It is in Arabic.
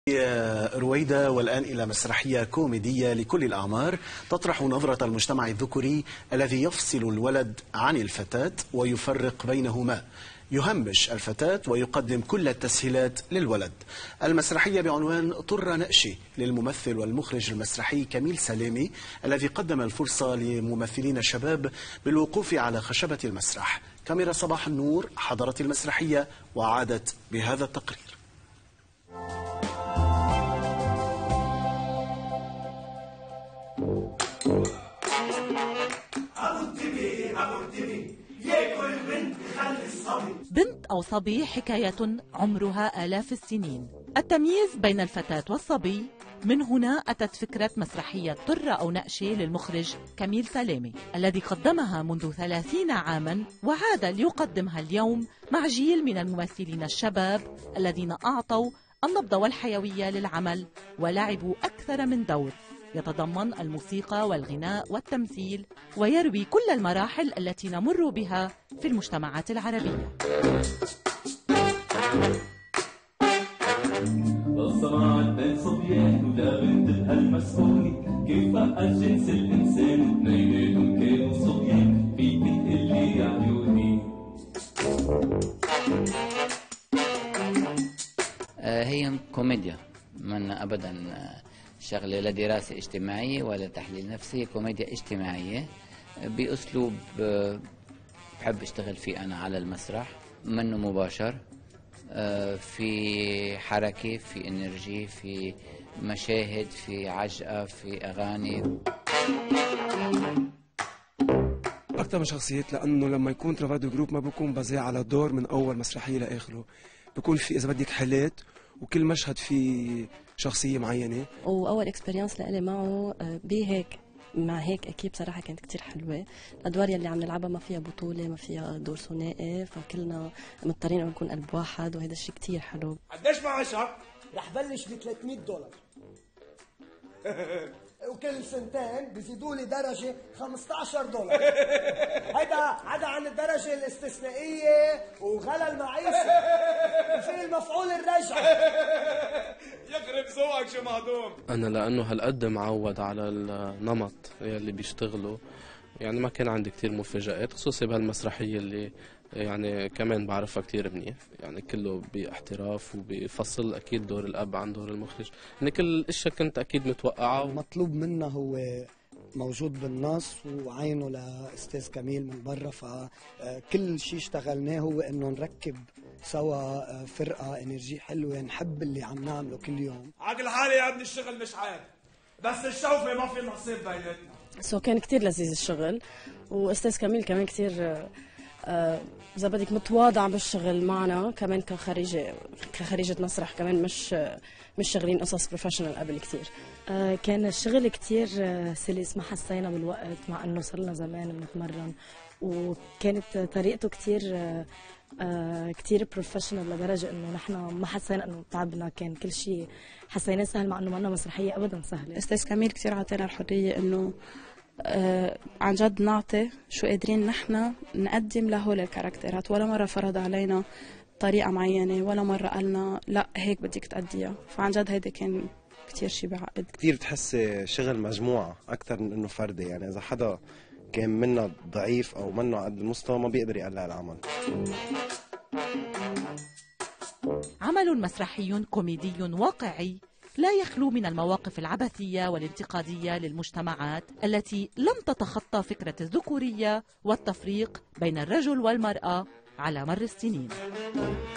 رويدة، والآن إلى مسرحية كوميدية لكل الأعمار تطرح نظرة المجتمع الذكوري الذي يفصل الولد عن الفتاة ويفرق بينهما، يهمش الفتاة ويقدم كل التسهيلات للولد. المسرحية بعنوان طر نأشي للممثل والمخرج المسرحي كميل سلامي، الذي قدم الفرصة لممثلين شباب بالوقوف على خشبة المسرح. كاميرا صباح النور حضرت المسرحية وعادت بهذا التقرير. بنت أو صبي حكاية عمرها آلاف السنين، التمييز بين الفتاة والصبي. من هنا أتت فكرة مسرحية طر أو نأشي للمخرج كميل سلامي، الذي قدمها منذ 30 عاما وعاد ليقدمها اليوم مع جيل من الممثلين الشباب الذين أعطوا النبض والحيوية للعمل ولعبوا أكثر من دور، يتضمن الموسيقى والغناء والتمثيل، ويروي كل المراحل التي نمر بها في المجتمعات العربية. صناعة بين صبيان ولا بنت بهالمسؤولي، كيف الجنس الإنسان اثنيناتهم كانوا صبيان، فيك تقلي يا عيوني. هي كوميديا، من أبدا شغلة لا دراسة اجتماعية ولا تحليل نفسي، كوميديا اجتماعية بأسلوب بحب اشتغل فيه أنا على المسرح، منه مباشر، في حركة، في انرجي، في مشاهد، في عجقة، في أغاني. أكثر من شخصيات، لأنه لما يكون ترافادو جروب ما بيكون بزي على دور من أول مسرحية لآخره، بيكون في إذا بدك حالات وكل مشهد في شخصية معينة. وأول إكسبيرينس لإلي معه بهيك، مع هيك أكيد بصراحة كانت كتير حلوة. الأدوار يلي عم نلعبها ما فيها بطولة، ما فيها دور ثنائي، فكلنا مضطرين نكون قلب واحد، وهذا الشيء كتير حلو. قديش معاشك؟ رح بلش ب $300 وكل سنتين بيزيدوا لي درجة $15. هذا عن الدرجة الاستثنائية وغلا المعيشة وفي المفعول الرجعي. يخرب ذوقك شو مهضوم. أنا لأنه هالقد معود على النمط اللي بيشتغلوا، يعني ما كان عندي كتير مفاجآت، خصوصي بهالمسرحية اللي يعني كمان بعرفها كتير منيح، يعني كله باحتراف وبفصل أكيد دور الأب عن دور المخرج، يعني كل الأشياء كنت أكيد متوقعة. مطلوب منا هو موجود بالنص وعينه لأستاذ كميل من برا، فكل شيء اشتغلناه هو إنه نركب سوا فرقة انرجي حلوة، نحب اللي عم نعمله كل يوم. عقل حالي يا ابني، الشغل مش عيب، بس الشوفة ما في نصيب بيناتنا. كان كتير لذيذ الشغل، وأستاذ كميل كمان كتير إذا بدك متواضع بالشغل معنا، كمان كخريجة مسرح، كمان مش شغالين قصص بروفيشنال قبل كتير. كان الشغل كتير سلس، ما حسينا بالوقت مع انه صرنا زمان بنتمرن، وكانت طريقته كتير بروفيشنال لدرجة انه نحن ما حسينا انه تعبنا، كان كل شيء حسيناه سهل، مع انه ما مسرحية ابدا سهلة. استاذ كميل كتير عطينا الحرية انه عن جد نعطي شو قادرين نحن نقدم لهول الكاركترات، ولا مرة فرض علينا طريقة معينة، ولا مرة قالنا لا هيك بدك تأديها، فعن جد هيدا كان كتير شي بعقد. كتير بتحسي شغل مجموعة أكثر من إنه فردي، يعني إذا حدا كان منا ضعيف أو منه قد المستوى ما بيقدر يقلع العمل. عمل مسرحي كوميدي واقعي لا يخلو من المواقف العبثية والانتقادية للمجتمعات التي لم تتخطى فكرة الذكورية والتفريق بين الرجل والمرأة على مر السنين.